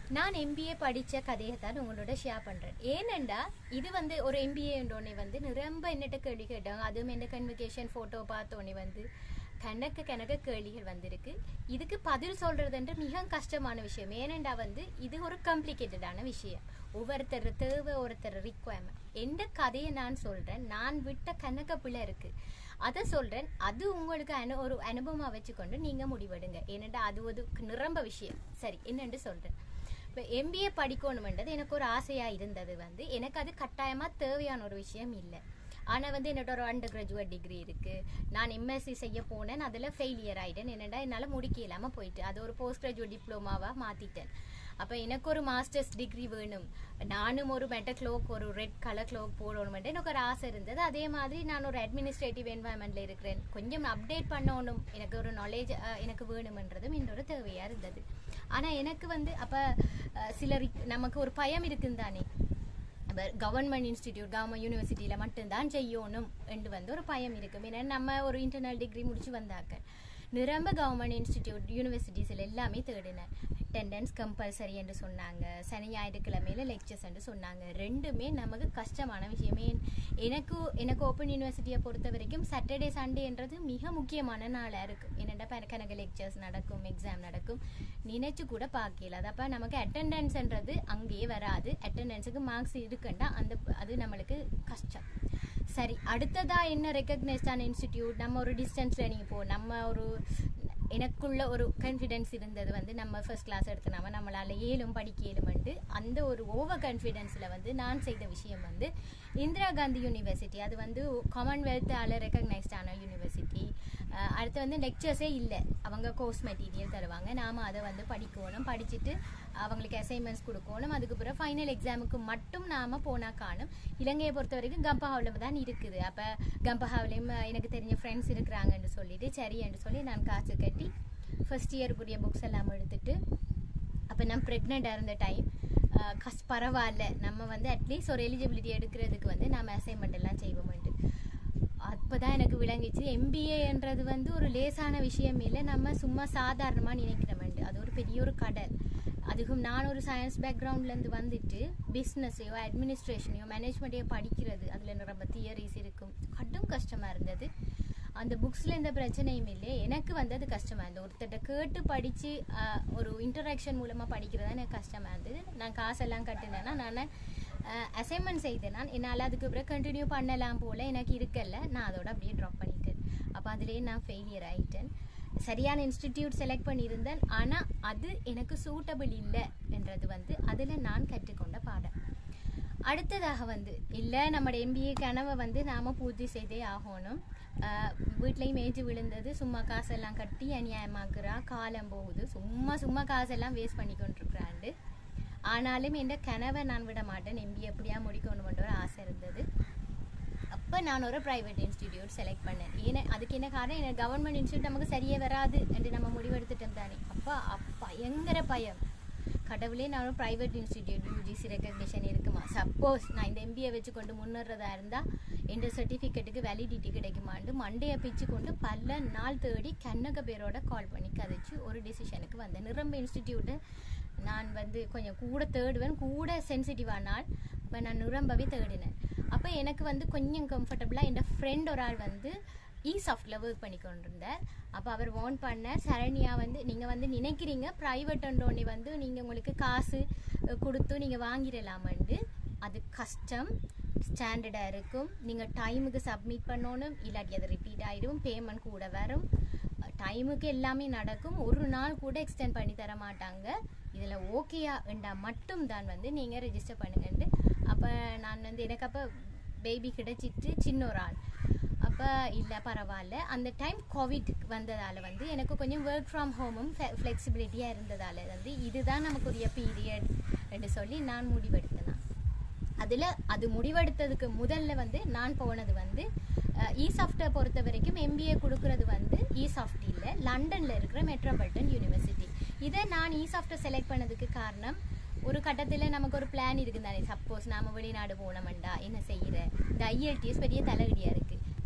நான் MBA படிச்ச கதையை தான் உங்களோட ஷேர் பண்றேன். ஏனெண்டா இது வந்து ஒரு MBA என்றோடனே வந்து ரொம்ப என்னட்ட கேள்வி கேட்டாங்க. அதுவும் என்ன கன்வகேஷன் போட்டோ பார்த்தோன்னே வந்து கணக்கு கேள்விகள் வந்திருக்கு. இதுக்கு பதில் சொல்றதுன்ற மிக கஷ்டமான விஷயம். ஏனெண்டா வந்து இது ஒரு காம்ப்ளிகேட்டடான விஷயம். ஒவ்வொருத்தர் தேவை, ஒருத்தர் ரிக்வயர்மெண்ட். எந்த கதையை நான் சொல்றேன், நான் விட்ட கணக்க பிள்ளை இருக்கு, அதை சொல்றேன். அது உங்களுக்கு ஒரு அனுபவமா வச்சுக்கொண்டு நீங்க முடிவெடுங்க. ஏனெண்டா அது ஒரு நிரம்ப விஷயம். சரி, என்னென்று சொல்றேன். இப்போ MBA படிக்கணும்ன்றது எனக்கு ஒரு ஆசையா இருந்தது. வந்து எனக்கு அது கட்டாயமா தேவையான ஒரு விஷயம் இல்லை. ஆனால் வந்து என்னோட ஒரு அண்டர் கிராஜுவேட் டிகிரி இருக்கு. நான் MSc செய்ய போனேன், அதில் ஃபெயிலியர் ஆகிட்டேன். என்னென்னா என்னால் முடிக்க இல்லாமல் போயிட்டு அது ஒரு போஸ்ட் கிராஜுவேட் டிப்ளமாவாக மாற்றிட்டேன். அப்போ எனக்கு ஒரு மாஸ்டர்ஸ் டிகிரி வேணும், நானும் ஒரு மெட்ட க்ளோக், ஒரு ரெட் கலர் க்ளோக் போடணுமென்ட்டு எனக்கு ஒரு ஆசை இருந்தது. அதே மாதிரி நான் ஒரு அட்மினிஸ்ட்ரேட்டிவ் என்வாயன்மெண்ட்டில் இருக்கிறேன், கொஞ்சம் அப்டேட் பண்ணணும், எனக்கு ஒரு நாலேஜ் எனக்கு வேணுமென்றதும் இன்னொரு தேவையாக இருந்தது. ஆனால் எனக்கு வந்து அப்போ நமக்கு ஒரு பயம் இருக்குன்னு தானே, கவர்மெண்ட் இன்ஸ்டிடியூட், கவர்மெண்ட் யூனிவர்சிட்டியில் மட்டும்தான் செய்யணும் என்று வந்து ஒரு பயம் இருக்கும். ஏன்னா நம்ம ஒரு இன்டர்னல் டிகிரி முடிச்சு வந்தாக்க நிரம்ப கவர்மெண்ட் இன்ஸ்டிடியூட் யூனிவர்சிட்டிஸில் எல்லாமே தேடினேன். அட்டெண்டன்ஸ் கம்பல்சரி என்று சொன்னாங்க, சனி ஞாயிற்றுக்கிழமையில லெக்சர்ஸ் என்று சொன்னாங்க. ரெண்டுமே நமக்கு கஷ்டமான விஷயமே. எனக்கு ஓப்பன் யூனிவர்சிட்டியை பொறுத்த வரைக்கும் சாட்டர்டே சண்டேன்றது மிக முக்கியமான நாளாக இருக்கும். என்னென்னா கணக்கு லெக்சர்ஸ் நடக்கும், எக்ஸாம் நடக்கும், நினைச்சு கூட பார்க்கல. அது அப்போ நமக்கு அட்டெண்டன்ஸ்ன்றது அங்கேயே வராது. அட்டெண்டன்ஸுக்கு மார்க்ஸ் இருக்குண்டா அது நம்மளுக்கு கஷ்டம். சரி, அடுத்ததா என்ன ரெக்கக்னைஸ்டான இன்ஸ்டிடியூட், நம்ம ஒரு டிஸ்டன்ஸ் லேர்னிங் நம்ம ஒரு எனக்குள்ள ஒரு கான்ஃபிடென்ஸ் இருந்தது. வந்து நம்ம ஃபர்ஸ்ட் கிளாஸ் எடுத்தனாம நம்மளால படிக்க ஏழுமெண்டு அந்த ஒரு ஓவர் கான்ஃபிடென்ஸில் வந்து நான் செய்த விஷயம் வந்து இந்திரா காந்தி யூனிவர்சிட்டி. அது வந்து காமன்வெல்த்தால் ரெக்கக்னைஸ்டான யூனிவர்சிட்டி. அடுத்து வந்து லெக்சர்ஸே இல்லை, அவங்க கோர்ஸ் மெட்டீரியல் தருவாங்க, நாம் அதை வந்து படிக்கணும், படிச்சுட்டு அவங்களுக்கு அசைன்மெண்ட்ஸ் கொடுக்கணும். அதுக்கு பிறகு ஃபைனல் எக்ஸாமுக்கு மட்டும் நாம் போனால் காணும். இலங்கையை பொறுத்த வரைக்கும் கம்பஹாவில் தான் இருக்குது. அப்போ கம்பஹாவிலையும் எனக்கு தெரிஞ்ச ஃப்ரெண்ட்ஸ் இருக்கிறாங்கன்னு சொல்லிட்டு சரி என்று சொல்லி நான் காசு கட்டி ஃபர்ஸ்ட் இயருக்குரிய புக்ஸ் எல்லாம் எடுத்துட்டு, அப்போ நான் ப்ரெக்னெண்ட்டாக இருந்த டைம், பரவாயில்ல நம்ம வந்து அட்லீஸ்ட் ஒரு எலிஜிபிலிட்டி எடுக்கிறதுக்கு வந்து நாம் அசைன்மெண்ட் எல்லாம் செய்வோம்ட்டு. அப்போ தான் எனக்கு விளங்கிச்சு MBAன்றது வந்து ஒரு லேசான விஷயம் இல்லை, நம்ம சும்மா சாதாரணமாக நினைக்கிறோம்ட்டு. அது ஒரு பெரிய ஒரு கடல். அதுக்கும் நான் ஒரு சயின்ஸ் பேக்ரவுண்ட்லேருந்து வந்துட்டு பிஸ்னஸையோ அட்மினிஸ்ட்ரேஷனையோ மேனேஜ்மெண்ட்டையோ படிக்கிறது, அதில் ரொம்ப தியரிஸ் இருக்கும், கடும் கஷ்டமாக இருந்தது. அந்த புக்ஸில் எந்த பிரச்சனையும் இல்லை, எனக்கு வந்து அது கஷ்டமாக இருந்தது. ஒருத்தட்ட கேட்டு படித்து ஒரு இன்டராக்ஷன் மூலமாக படிக்கிறது தான் எனக்கு கஷ்டமாக இருந்தது. நான் காசெல்லாம் கட்டினேன்னா நான் அசைன்மெண்ட் செய்தேன். நான் என்னால் அதுக்கு பிறகு கண்டினியூ பண்ணலாம் போல் எனக்கு இருக்கல, நான் அதோட அப்படியே ட்ராப் பண்ணிட்டேன். அப்போ அதுலேயே நான் ஃபெயிலியர் ஆகிட்டேன். சரியான இன்ஸ்டிடியூட் செலக்ட் பண்ணியிருந்தேன், ஆனால் அது எனக்கு சூட்டபிள் இல்லை என்றது வந்து அதில் நான் கற்றுக்கொண்ட பாடம். அடுத்ததாக வந்து இல்லை, நம்மளோட MBA கனவை வந்து நாம் பூர்த்தி செய்தே ஆகணும். வீட்லேயும் ஏஜ் விழுந்தது, சும்மா காசெல்லாம் கட்டி அநியாயமாக்குறா, காலம் போகுது, சும்மா காசெல்லாம் வேஸ்ட் பண்ணி கொண்டிருக்கிறாண்டு. ஆனாலும் என் கனவை நான் விட மாட்டேன். MBA எப்படியா முடிக்கணும்ன்ற ஒரு ஆசை இருந்தது. அப்போ நான் ஒரு ப்ரைவேட் இன்ஸ்டிடியூட் செலக்ட் பண்ணேன். அதுக்கு என்ன காரணம், எனக்கு கவர்மெண்ட் இன்ஸ்டியூட் நமக்கு சரியே வராது என்று நம்ம முடிவெடுத்துட்டோம் தானே. அப்போ பயங்கர பயம், கடவுளே நான் ஒரு ப்ரைவேட் இன்ஸ்டிடியூட் UGC ரெக்கக்னிஷன் இருக்குமா, சப்போஸ் நான் இந்த MBA வச்சு கொண்டு முன்னேறதா இருந்தால் எந்த சர்டிஃபிகேட்டுக்கு வேலிடிட்டி கிடைக்குமாண்டு மண்டையை பிச்சு கொண்டு பல நாள் தேடி கண்ணக பேரோட கால் பண்ணி கதைச்சு ஒரு டிசிஷனுக்கு வந்தேன். நிரம்ப இன்ஸ்டிடியூட்டு நான் வந்து கொஞ்சம் கூட தேடுவேன், கூட சென்சிட்டிவானால் இப்போ நான் நிரம்பவே தேடினேன். அப்போ எனக்கு வந்து கொஞ்சம் கம்ஃபர்டபுளாக என் ஃப்ரெண்ட் ஒரு ஆள் வந்து சாஃப்டில் ஒர்க் பண்ணி கொண்டிருந்தார். அப்போ அவர் வார்ன் பண்ணார், சரண்யா வந்து நீங்கள் வந்து நினைக்கிறீங்க ப்ரைவேட்ன்றோடனே வந்து நீங்கள் உங்களுக்கு காசு கொடுத்து நீங்கள் வாங்கிடலாமண்டு, அது கஷ்டம், ஸ்டாண்டர்டாக இருக்கும், நீங்கள் டைமுக்கு சப்மிட் பண்ணணும், இல்லாட்டி அது ரிப்பீட் ஆகிடும், பேமெண்ட் கூட வரும், டைமுக்கு எல்லாமே நடக்கும், ஒரு நாள் கூட எக்ஸ்டெண்ட் பண்ணி தர மாட்டாங்க, இதில் ஓகேயா என்றால் மட்டும் தான் வந்து நீங்கள் ரெஜிஸ்டர் பண்ணுங்கன்ட்டு. அப்போ நான் வந்து எனக்கு அப்போ பேபி கிடைச்சிட்டு சின்ன ஒரு ஆள். அப்போ இல்லை பரவாயில்ல, அந்த டைம் கோவிட் வந்ததால் வந்து எனக்கு கொஞ்சம் ஒர்க் ஃப்ரம் ஹோமும் ஃப்ளெக்சிபிலிட்டியாக இருந்ததால் வந்து இதுதான் நமக்குரிய பீரியட் என்று சொல்லி நான் முடிவெடுத்தேன். அது முடிவெடுத்ததுக்கு முதல்ல வந்து நான் போனது வந்து சாஃப்ட்வேர் பொறுத்த வரைக்கும் MBA கொடுக்கறது வந்து சாஃப்ட் இல்லை, லண்டனில் இருக்கிற மெட்ரோபாலிட்டன் யூனிவர்சிட்டி. இதை நான் சாஃப்ட்வேர் செலக்ட் பண்ணதுக்கு காரணம், ஒரு கட்டத்தில் நமக்கு ஒரு பிளான் இருக்குது தானே, சப்போஸ் நாம் வெளிநாடு போனோம்டா என்ன செய்கிற, இந்த IELTS பெரிய தலைவலியாக இருக்குது,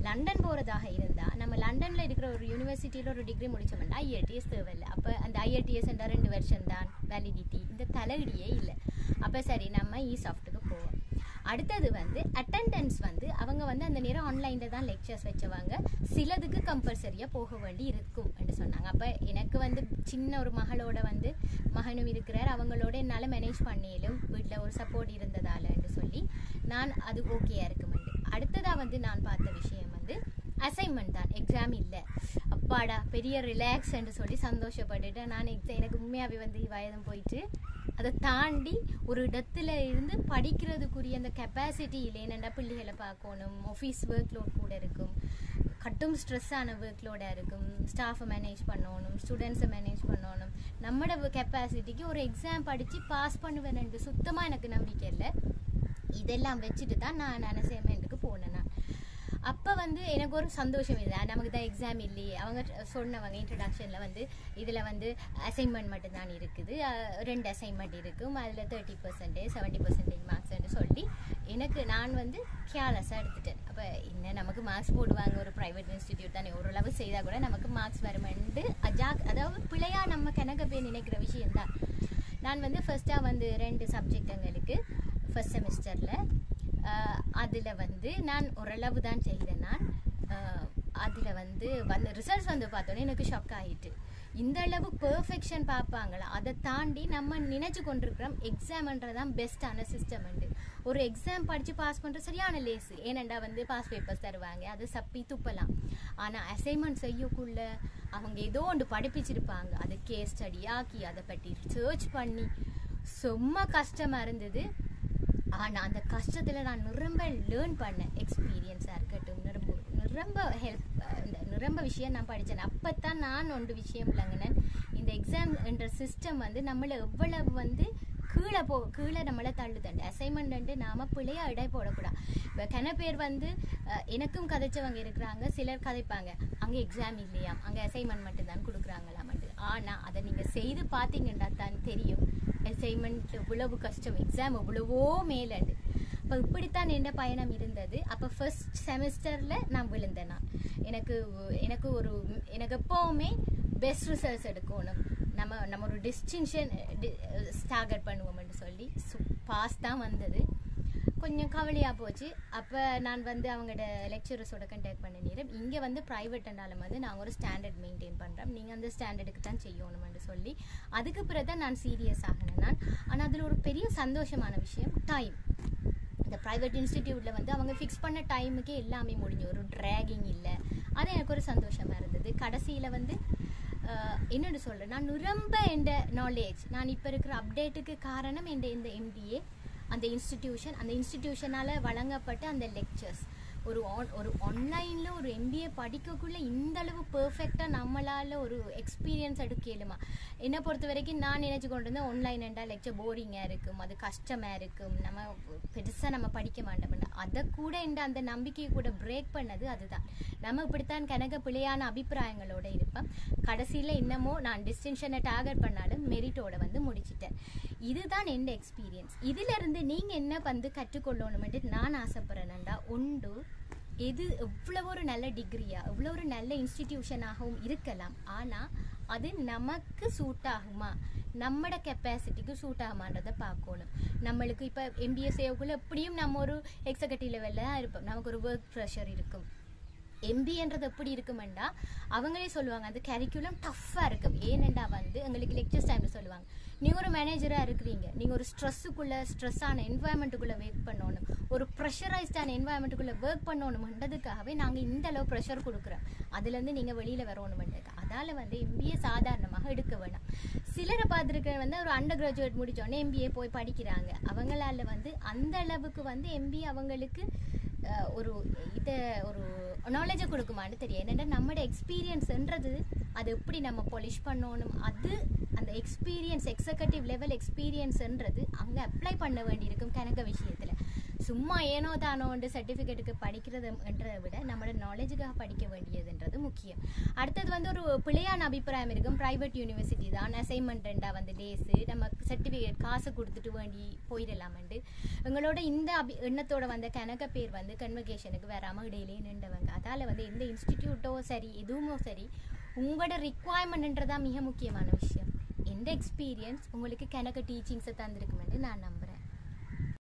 லண்டன் போகிறதாக இருந்தால் நம்ம லண்டனில் இருக்கிற ஒரு யூனிவர்சிட்டியில் ஒரு டிகிரி முடிச்சோம்னா IELTS தேவையில்லை. அப்போ அந்த IELTS 2 வருஷம் தான் வேலிடிட்டி, இந்த தலையடியே இல்லை. அப்போ சரி நம்ம சாஃப்ட்டுக்கு போவோம். அடுத்தது வந்து அட்டெண்டன்ஸ் வந்து அவங்க வந்து அந்த நேரம் ஆன்லைனில் தான் லெக்சர்ஸ் வச்சவாங்க, சிலதுக்கு கம்பல்சரியாக போக வேண்டி இருக்கும் என்று சொன்னாங்க. அப்போ எனக்கு வந்து சின்ன ஒரு மகளோட வந்து மகனும் இருக்கிறார், அவங்களோட என்னால் மேனேஜ் பண்ணிலும் வீட்டில் ஒரு சப்போர்ட் இருந்ததாலன்னு சொல்லி நான் அது ஓகேயா இருக்குமெண்டு. அடுத்ததாக வந்து நான் பார்த்த விஷயம் வந்து அசைன்மெண்ட் தான், எக்ஸாம் இல்லை. அப்பாடா பெரிய ரிலாக்ஸ் என்று சொல்லி சந்தோஷப்பட்டுட்டு நான் எனக்கு உண்மையாகவே வந்து வயதும் போயிட்டு அதை தாண்டி ஒரு இடத்துல இருந்து படிக்கிறதுக்குரிய அந்த கெப்பாசிட்டி இல்லை. என்னென்னா பிள்ளைகளை பார்க்கணும், ஆஃபீஸ் ஒர்க் லோட் கூட இருக்கும், கட்டும் ஸ்ட்ரெஸ்ஸான ஒர்க் லோடாக இருக்கும், ஸ்டாஃபை மேனேஜ் பண்ணணும், ஸ்டூடெண்ட்ஸை மேனேஜ் பண்ணணும். நம்மளோட கெப்பாசிட்டிக்கு ஒரு எக்ஸாம் படித்து பாஸ் பண்ணுவேன்ட்டு சுத்தமாக எனக்கு நம்பிக்கை இல்லை. இதெல்லாம் வச்சுட்டு தான் நான் அசைன்மெண்ட்டுக்கு போனேன். நான் அப்போ வந்து எனக்கு ஒரு சந்தோஷம் இல்லை, நமக்கு தான் எக்ஸாம் இல்லையே. அவங்க சொன்னவங்க இன்ட்ரடக்ஷனில் வந்து இதில் வந்து அசைன்மெண்ட் மட்டும்தான் இருக்குது, 2 அசைன்மெண்ட் இருக்கும், அதில் 30% 70% மார்க்ஸ்ன்னு சொல்லி நான் வந்து கேர்லெஸ்ஸாக எடுத்துட்டேன். அப்போ என்ன நமக்கு மார்க்ஸ் போடுவாங்க, ஒரு ப்ரைவேட் இன்ஸ்டிடியூட் தானே, ஓரளவு செய்தால் கூட நமக்கு மார்க்ஸ் வருமெண்டு அதாவது பிள்ளையாக நம்ம கணக்கு போய் நினைக்கிற விஷயந்தான். நான் வந்து ஃபர்ஸ்ட்டாக வந்து 2 சப்ஜெக்ட் எங்களுக்கு ஃபர்ஸ்ட் செமிஸ்டரில் அதில் வந்து நான் ஓரளவு தான் செய்தேன். நான் அதில் வந்து ரிசல்ட்ஸ் வந்து பார்த்தோன்னே எனக்கு ஷாக் ஆகிட்டு, இந்த அளவு பெர்ஃபெக்ஷன் பார்ப்பாங்களா, அதை தாண்டி நம்ம நினைச்சு கொண்டிருக்கிறோம் எக்ஸாம்ன்றதான் பெஸ்ட்டான சிஸ்டம் உண்டு. ஒரு எக்ஸாம் படித்து பாஸ் பண்ணுற சரியான லேஸு, ஏனண்டா வந்து பாஸ் பேப்பர்ஸ் தருவாங்க, அது சப்பி துப்பலாம். ஆனால் அசைன்மெண்ட் செய்யக்குள்ள அவங்க ஏதோ ஒன்று படிப்பிச்சிருப்பாங்க, அதை கேஸ் ஸ்டடி ஆக்கி அதை பற்றி சர்ச் பண்ணி ரொம்ப கஷ்டமாக இருந்தது. ஆனால் அந்த கஷ்டத்தில் நான் நிரம்ப லேர்ன் பண்ணேன், எக்ஸ்பீரியன்ஸாக இருக்கட்டும், நிரம்ப விஷயம் நான் படித்தேன். அப்போ தான் நான் ஒன்று விஷயம் இல்லைங்கண்ணன், இந்த எக்ஸாம் என்ற சிஸ்டம் வந்து நம்மளை எவ்வளவு வந்து கீழே நம்மளை தள்ளுதண்டு. அசைன்மெண்ட் நாம் பிள்ளையா இடை போடக்கூடாது. இப்போ கன பேர் வந்து எனக்கும் கதைச்சவங்க இருக்கிறாங்க, சிலர் கதைப்பாங்க அங்கே எக்ஸாம் இல்லையா, அங்கே அசைன்மெண்ட் மட்டும்தான் கொடுக்குறாங்களாமட்டு. ஆனால் அதை நீங்கள் செய்து பார்த்தீங்கன்னா தான் தெரியும் அசைன்மெண்ட் எவ்வளவு கஷ்டம், எக்ஸாம் எவ்வளவோ மேலண்டு. அப்போ இப்படித்தான் என் பயணம் இருந்தது. அப்போ ஃபர்ஸ்ட் செமிஸ்டரில் நான் விழுந்தேன். நான் எனக்கு எப்போவுமே பெஸ்ட் ரிசல்ட்ஸ் எடுக்கணும், நம்ம ஒரு டிஸ்டிங்ஷன் டார்கெட் பண்ணுவோம்னு சொல்லி பாஸ் தான் வந்தது. கொஞ்சம் கவலையாக போச்சு. அப்போ நான் வந்து அவங்களோட லெக்சரர்ஸோட கண்டக்ட் பண்ண நேரம் இங்கே வந்து ப்ரைவேட்னாலும் வந்து நாங்கள் ஒரு ஸ்டாண்டர்ட் மெயின்டைன் பண்ணுறோம், நீங்கள் அந்த ஸ்டாண்டர்டுக்கு தான் செய்யணும்னு சொல்லி அதுக்கு பிறகு தான் நான் சீரியஸ் ஆகினேன் நான். ஆனால் அதில் ஒரு பெரிய சந்தோஷமான விஷயம் டைம். இந்த ப்ரைவேட் இன்ஸ்டிடியூட்டில் வந்து அவங்க ஃபிக்ஸ் பண்ண டைமுக்கே எல்லாமே முடிஞ்சு, ஒரு ட்ராகிங் இல்லை. அது எனக்கு ஒரு சந்தோஷமாக இருந்தது. கடைசியில் வந்து என்னென்னு சொல்கிறேன், நான் ரொம்ப என் நாலேஜ் நான் இப்போ இருக்கிற அப்டேட்டுக்கு காரணம் இந்த MBA அந்த இன்ஸ்டிடியூஷனால் வழங்கப்பட்ட அந்த லெக்சர்ஸ். ஒரு ஆன்லைனில் ஒரு MBA படிக்கக்குள்ளே இந்த அளவு பெர்ஃபெக்டாக நம்மளால் ஒரு எக்ஸ்பீரியன்ஸ் எடுக்கலுமா? என்னை பொறுத்த வரைக்கும் நான் நினச்சி கொண்டு இருந்தேன் ஆன்லைன் என்றால் லெக்சர் போரிங்காக இருக்கும், அது கஷ்டமாக இருக்கும், நம்ம பெருசாக நம்ம படிக்க மாட்டோம்னா. அதை கூட அந்த நம்பிக்கையை கூட பிரேக் பண்ணது அதுதான். நம்ம இப்படித்தான் கணக்க பிள்ளையான அபிப்பிராயங்களோடு இருப்பேன். கடைசியில் இன்னமும் நான் டிஸ்டிங்ஷனை டார்கெட் பண்ணாலும் மெரிட்டோட வந்து முடிச்சிட்டேன். இதுதான் என் எக்ஸ்பீரியன்ஸ். இதிலிருந்து நீங்கள் என்ன வந்து கற்றுக்கொள்ளணும்ட்டு நான் ஆசைப்படுறேன்டா, உண்டு இது எவ்வளோ ஒரு நல்ல டிகிரியா, எவ்வளோ ஒரு நல்ல இன்ஸ்டிடியூஷனாகவும் இருக்கலாம், ஆனால் அது நமக்கு சூட் ஆகுமா, நம்மட கெப்பாசிட்டிக்கு சூட் ஆகுமான்றதை பார்க்கணும். நம்மளுக்கு இப்போ MBA செய்யக்குள்ள எப்படியும் நம்ம ஒரு எக்ஸிகூட்டிவ் லெவலில் தான் இருப்போம், நமக்கு ஒரு ஒர்க் ப்ரெஷர் இருக்கும். MBAன்றது எப்படி இருக்குமெண்டா அவங்களே சொல்லுவாங்க அந்த கரிக்குலம் டஃப்பாக இருக்கும். ஏனெண்டா வந்து எங்களுக்கு லெக்சர்ஸ் டைமில் சொல்லுவாங்க, நீங்கள் ஒரு மேனேஜராக இருக்கிறீங்க, நீங்கள் ஒரு ஸ்ட்ரெஸ்ஸான என்வாயன்மெண்ட்டுக்குள்ளே ஒர்க் பண்ணணும், ஒரு ப்ரெஷரைஸ்டான என்வாயன்மெண்ட்டுக்குள்ளே ஒர்க் பண்ணணும்ன்றதுக்காகவே நாங்கள் இந்த அளவு ப்ரெஷர் கொடுக்குறோம், அதுலேருந்து நீங்கள் வெளியில் வரணுமென்றது. அதால் வந்து MBA சாதாரணமாக எடுக்க வேணாம். சிலரை பார்த்துருக்க வந்து ஒரு அண்டர் கிராஜுவேட் முடித்தோடனே MBA போய் படிக்கிறாங்க, அவங்களால வந்து அந்த அளவுக்கு வந்து MBA அவங்களுக்கு ஒரு நாலேஜை கொடுக்குமான்னு தெரியும். என்னென்னா நம்மளோட எக்ஸ்பீரியன்ஸ்ன்றது அது எப்படி நம்ம பாலிஷ் பண்ணணும், அது அந்த எக்ஸ்பீரியன்ஸ் எக்ஸிகூட்டிவ் லெவல் எக்ஸ்பீரியன்ஸ்ன்றது அங்கே அப்ளை பண்ண வேண்டியிருக்கும் கணக்க விஷயத்தில். சும்மா ஏனோ தானோண்டு சர்டிஃபிகேட்டுக்கு படிக்கிறதுன்றதை விட நம்மளோட நாலேஜுக்காக படிக்க வேண்டியதுன்றது முக்கியம். அடுத்தது வந்து ஒரு பிள்ளையான அபிப்பிராயம் இருக்கும், ப்ரைவேட் யூனிவர்சிட்டி தான் அசைன்மெண்ட்டா வந்து டேஸு நம்ம சர்டிஃபிகேட் காசு கொடுத்துட்டு வேண்டி போயிடலாமண்டு எங்களோட இந்த எண்ணத்தோட வந்த கணக்க பேர் வந்து கன்வகேஷனுக்கு வராமல் இடையிலேயே நின்றவங்க. அதால் வந்து எந்த இன்ஸ்டிடியூட்டோ சரி எதுவுமோ சரி உங்களோட ரிக்குவயர்மெண்ட்ன்றதான் மிக முக்கியமான விஷயம். எந்த எக்ஸ்பீரியன்ஸ் உங்களுக்கு கணக்கு டீச்சிங்ஸை தந்திருக்குமென்று நான் நம்புகிறேன்.